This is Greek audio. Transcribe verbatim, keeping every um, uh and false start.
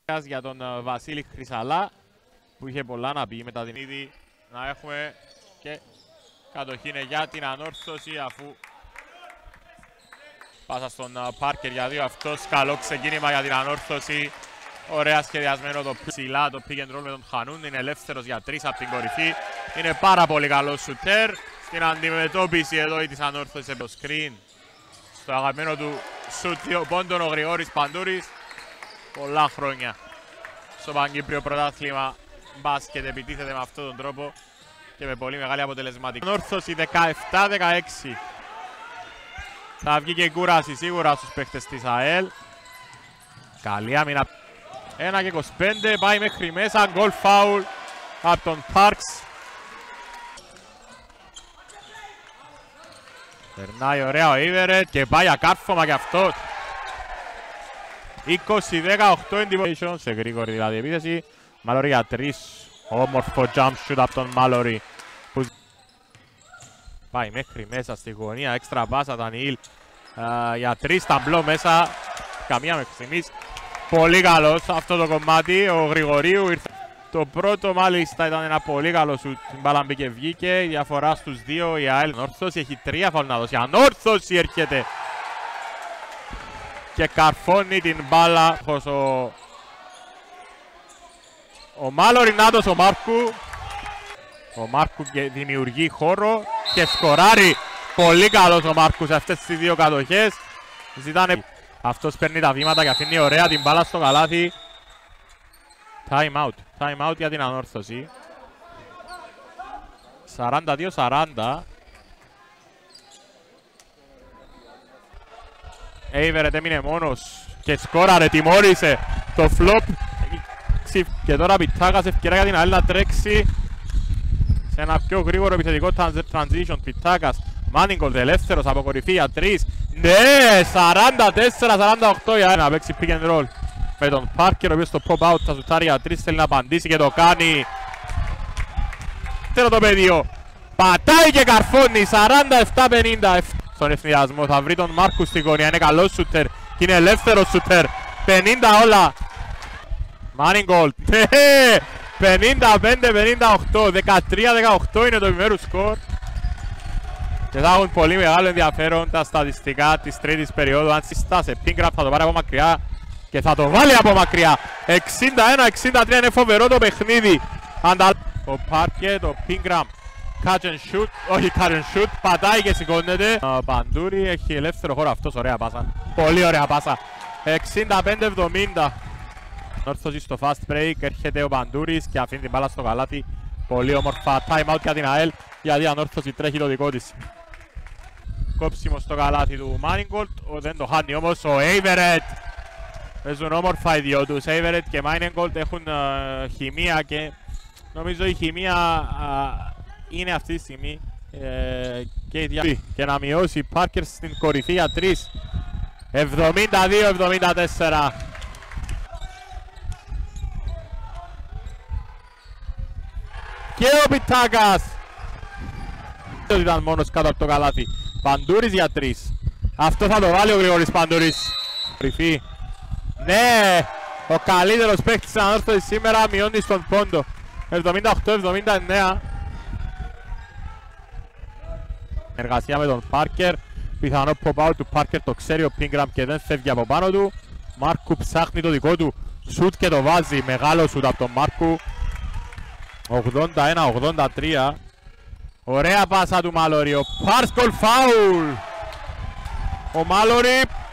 Για τον Βασίλη Χρυσαλά που είχε πολλά να πει μετά την ήδη να έχουμε και κατοχή είναι για την ανόρθωση αφού πάσα στον Πάρκερ για δύο αυτός. Καλό ξεκίνημα για την ανόρθωση. Ωραία σχεδιασμένο το ψηλά, το pick and roll με τον Χανούν. Είναι ελεύθερος για τρεις από την κορυφή. Είναι πάρα πολύ καλό σουτέρ. Στην αντιμετώπιση εδώ της ανόρθωσης από το screen. Στο αγαπημένο του σουτ δύο πόντων ο Γρηγόρης Παντούρης. Πολλά χρόνια στο Παγκύπριο Πρωτάθλημα μπάσκετ επιτίθεται με αυτόν τον τρόπο και με πολύ μεγάλη αποτελεσματική. Ανόρθωση δεκαεπτά δεκαέξι. Θα βγει και κούραση σίγουρα στους παίκτες της ΑΕΛ. Καλή άμυνα. ένα και είκοσι πέντε πάει μέχρι μέσα. Γκολ φάουλ από τον Πάρξ. Περνάει ωραία ο Ήβερετ και πάει ακάρφωμα κι αυτό. είκοσι δεκαοκτώ εντυπωσιation σε γρήγορη δηλαδή επίθεση. Μάλορι για τρεις. Όμορφο jump shoot από τον Μάλορι. Που... πάει μέχρι μέσα στη γωνία. Έξτρα πάσα Δανιήλ. Uh, για τρεις ταμπλό μέσα. Καμία μέχρι στιγμής. Πολύ καλός αυτό το κομμάτι. Ο Γρηγορίου ήρθε. Το πρώτο μάλιστα ήταν ένα πολύ καλό σουτ. Την μπάλα μπήκε βγήκε. Η διαφορά στους δύο. Η ΑΕΛ Ανόρθωση έχει τρία φάουλ να δώσει. Ανόρθωση έρχεται. Και καρφώνει την μπάλα ο, ο Μάλορι Νάτος ο Μάρκου. Ο Μάρκου δημιουργεί χώρο και σκοράρει. Πολύ καλός ο Μάρκου σε αυτές τις δύο κατοχές. Ζητάνε. Αυτός παίρνει τα βήματα και αφήνει ωραία την μπάλα στο καλάθι. Time out. Time out για την ανόρθωση. σαράντα δύο σαράντα. Έιβερετ έμεινε μόνος και σκόραρε, τιμώρησε το φλοπ. Και τώρα Πιτάκας ευκαιρία για την ΑΕΛ να τρέξει σε ένα πιο γρήγορο επιθετικό transition. Πιτάκας, Μάνιγκολτ ελεύθερος από κορυφή για τρεις. Ναι, σαράντα τέσσερα σαράντα οκτώ για να παίξει pick and roll με τον Πάρκερ, ο οποίος στο pop out θα σουτάρει για τρεις, θέλει να απαντήσει και το κάνει. Θέλω το πεδίο, πατάει και καρφώνει, σαράντα επτά πενήντα. Στον ευθυνδιασμό θα βρει τον Μάρκου στη γωνία, είναι καλός σούτερ και είναι ελεύθερος σούτερ. πενήντα όλα. Μάνιγκολτ, πενήντα πέντε πενήντα οκτώ, δεκατρία δεκαοκτώ είναι το επιμέρους σκορ. Και θα έχουν πολύ μεγάλο ενδιαφέρον τα στατιστικά της τρίτης περίοδου. Αν συστάσει Πίνγκραμ θα το πάρει από μακριά και θα το βάλει από μακριά. εξήντα ένα εξήντα τρία είναι φοβερό το παιχνίδι. Ο Πάρκερ, το Πίνγκραμ. Catch and shoot, όχι catch and shoot, πατάει και σηκώνεται. Ο Παντούρη έχει ελεύθερο χώρο αυτός, ωραία πάσα. Πολύ ωραία πάσα. εξήντα πέντε εβδομήντα. Όρθωση στο fast break, έρχεται ο Παντούρης και αφήνει την μπάλα στο καλάθι. Πολύ όμορφα, time out για την ΑΕΛ, γιατί η ανόρθωση τρέχει το δικό της. Κόψιμο στο καλάθι του Μάνιγκολτ, δεν το χάνει όμως ο Έιβερετ. Παίζουν όμορφα οι δυο τους, Έιβερετ και Μάνιγκολτ έχουν uh, χημεία και νομίζω η χημεία uh, είναι αυτή τη στιγμή ε, και, δια... και να μειώσει Πάρκερ στην κορυφή για τρεις. εβδομήντα δύο εβδομήντα τέσσερα. Και ο Πιτάκας ήταν μόνος κάτω από το καλάθι. Παντούρης για τρεις. Αυτό θα το βάλει ο Γρηγόρης Παντούρης. Κορυφή. Ναι, ο καλύτερος παίκτης της ανόρθωσης σήμερα μειώνει στον πόντο. εβδομήντα οκτώ εβδομήντα εννέα. Εργασία με τον Πάρκερ. Πιθανό pop-out του Πάρκερ, το ξέρει ο Πίνγκραμ και δεν φεύγει από πάνω του. Μάρκου ψάχνει το δικό του σουτ και το βάζει. Μεγάλο σουτ από τον Μάρκου. ογδόντα ένα ογδόντα τρία. Ωραία πάσα του Μάλορι. Ο Πάρσκολ φάουλ. Ο Μάλορι